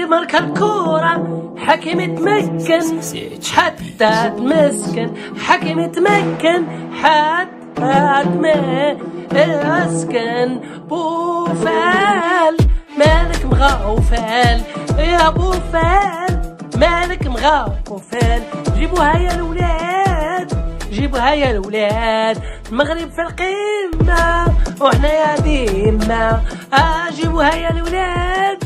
الماركة الكورة حكيم يتمكن حتى تمسكن، حكيم يتمكن حتى تمسكن. بوفال مالك مغوفال يا بوفال، مالك مغوفال. جيبوها يا الولاد، جيبوها يا الولاد، المغرب في القمة وحنا يا ديما. جيبوها يا الولاد.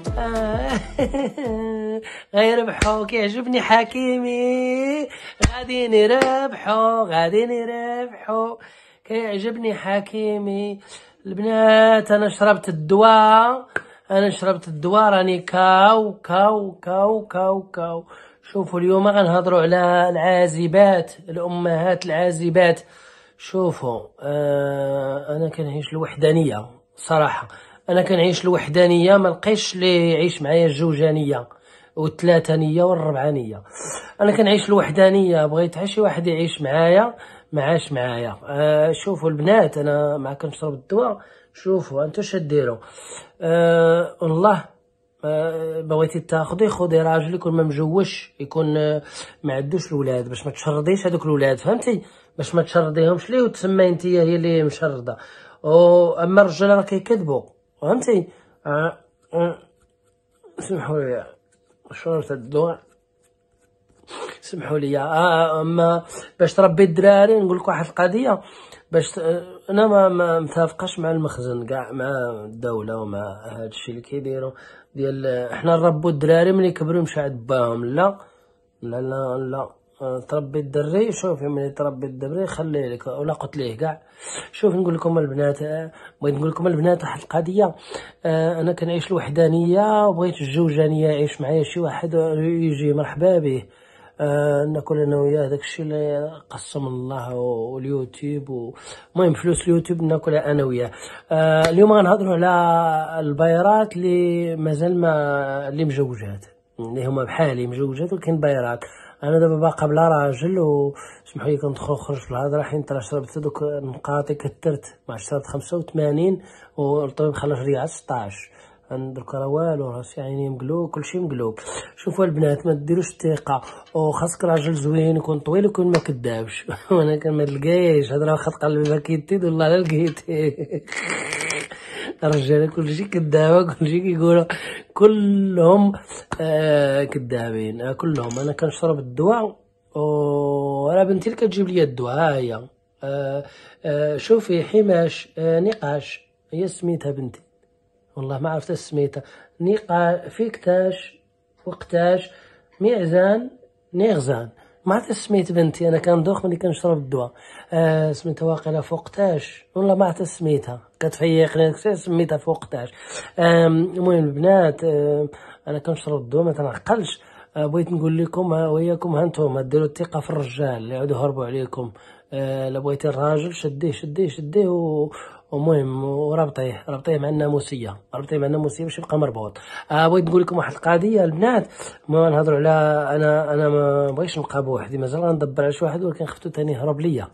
غيربحو كيعجبني حكيمي، غادي نربحو غادي نربحو، كيعجبني حكيمي. البنات انا شربت الدواء، انا شربت الدواء، راني كاو كاو كاو كاو كاو. شوفوا اليوم غنهضروا على العازبات، الامهات العازبات. شوفوا انا كنعيش الوحدانيه صراحه، انا كنعيش الوحدانيه، ما لقيتش اللي يعيش معايا الجوجانيه والثلاثانيه والربعانيه. انا كنعيش الوحدانيه، بغيت شي واحد يعيش معايا ما عاش معايا. شوفوا البنات انا ما كنشرب الدواء. شوفوا انتو شديروا والله بغيتي تاخدي خدي راجل يكون ما مجوش، يكون ما عندوش الولاد، باش ما تشرديش هذوك الولاد، فهمتي؟ باش ما تشرديهمش ليه وتسمى انت هي اللي مشرده. اما الرجال راه كيكذبوا، فهمتي؟ سمحوا لي شربت الدواء، سمحوا لي. اما باش تربي الدراري نقول لك واحد القضيه، باش انا ما متفقش مع المخزن كاع، مع الدوله ومع هذا الشيء اللي كيديروا ديال احنا نربوا الدراري ملي يكبروا يمشي عند باهم. لا لا لا لا، تربي الدري، شوفي ملي تربي الدري خليه لك ولا قلت ليه كاع. شوف نقول لكم البنات، بغيت نقول لكم البنات واحد القضيه. انا كنعيش الوحدانيه وبغيت الجوجانيه يعيش معايا شي واحد يجي مرحبا به. ناكل انا وياه داكشي اللي قسم الله واليوتيوب، المهم فلوس اليوتيوب ناكلها انا وياه. اليوم غنهضروا على البايرات اللي مازال ما اللي مجوجات، اللي هما بحالي مجوجات ولكن بايرات. انا دابا باقا بلا راجل، وسمحوا لي كندخل خرج في الهضره حيت راه شربت دوك النقاطي كثرت، ما شربت 85 والطبيب خلى ريعه 16. درك راه والو، راسي عيني مقلوب، كلشي مقلوب. شوفوا البنات ما ديروش الثقه، وخاصك راجل زوين يكون طويل يكون ما كدابش. وانا كان ما تلقايش هضره واخا قلبي ما كيتيد والله لا لقيتي. الرجال كلشي كدابه، كلشي كيقولوا كلهم كدابين كلهم. انا كنشرب الدواء وراه بنتي اللي كتجيب لي الدواء. ها هي شوفي حماش نقاش هي سميتها بنتي، والله ما عرفت سميتها. فيكتاش وقتاش ميعزان نيغزان، ما عرفت سميت بنتي. انا كندوخ ملي كنشرب الدواء. سميتها واقيلا فوقتاش، والله ما عرفت سميتها، كتفيقني سميتها فوقتاش. المهم البنات انا كنشرب الدواء ما تنعقلش. بغيت نقول لكم وياكم هانتوما ديروا الثقه في الرجال اللي يعودوا يهربوا عليكم. لا بغيتي الراجل شديه شديه شديه ومهم وربطيه مع الناموسيه، ربطيه مع الناموسيه باش يبقى مربوط. بغيت نقول لكم واحد القضيه البنات، ما نهضروا على انا ما بغيتش نبقى بوحدي، مازال غندبر على شي واحد ولكن خفتو ثاني يهرب ليا.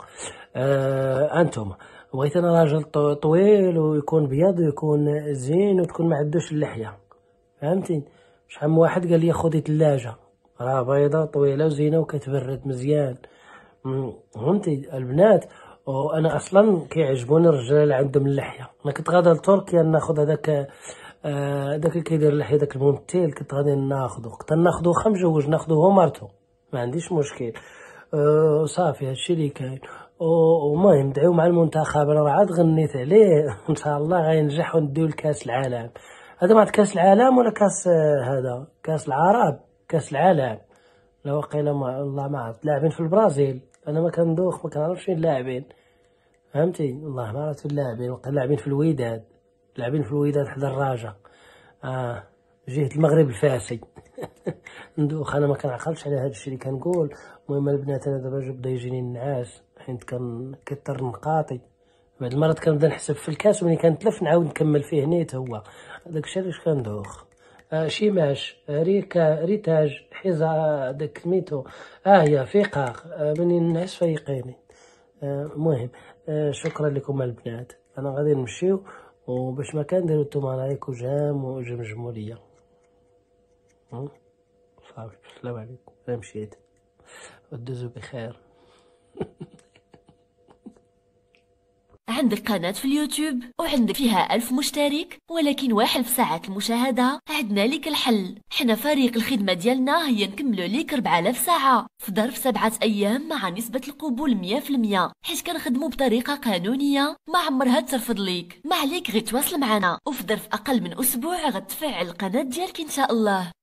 انتم بغيت انا راجل طويل ويكون بيض ويكون زين وتكون ما عندوش اللحيه، فهمتي؟ شحال من واحد قال لي خذي ثلاجه راه بيضه طويله وزينه وكتبرد مزيان، فهمتي البنات؟ وانا اصلا كيعجبوني الرجال اللي عندهم اللحيه. انا كنت غادا لتركيا ناخذ هذاك اللي كيدير اللحيه، داك الممثل كنت غادي ناخذو مجوج ناخذو هو مرتو، ما عنديش مشكل. صافي هادشي اللي كاين. ومهم دعيو مع المنتخب، انا راه عاد غنيت عليه. ان شاء الله غينجح ونديو لكاس العالم. هذا ما كاس العالم ولا كاس هذا كاس العرب، كاس العالم. لا وقيلا والله ما عرفت. لاعبين في البرازيل، انا ما كندوخ ما كنعرفش فين لاعبين، فهمتي؟ والله ما عرفت اللاعبين. وقيلا لاعبين في الوداد، لاعبين في الوداد حدا الراجا، جهة المغرب الفاسي. ندوخ انا ما كنعقلش على هذا الشيء اللي كنقول. المهم البنات انا دابا بدا يجيني النعاس حيت كنكثر نقاطي. بعد المرات كنبدا نحسب في الكاس وملي كنتلف نعاود نكمل فيه نيت. هو داك الشيء علاش كندوخ. شيماش ريتاج حذاء داك سميتو هي فقاق مني نعس فيقيني. المهم شكرا لكم البنات، انا غادي نمشيو وباش ما كنديروا نتوما لايك وجام وجمجموا ليا. ها؟ صافي، السلام عليكم، انا مشيت، ودوزو بخير. عندك قناة في اليوتيوب وعندك فيها 1000 مشترك ولكن واحد في ساعات المشاهدة، عندنا ليك الحل. حنا فريق الخدمة ديالنا هي نكملو ليك 4000 ساعة في ظرف 7 أيام مع نسبة القبول 100%، حيت كنخدمو بطريقة قانونية ما عمرها ترفض ليك. ما عليك غير تواصل معنا، وفي ظرف أقل من أسبوع غتفعل القناة ديالك إن شاء الله.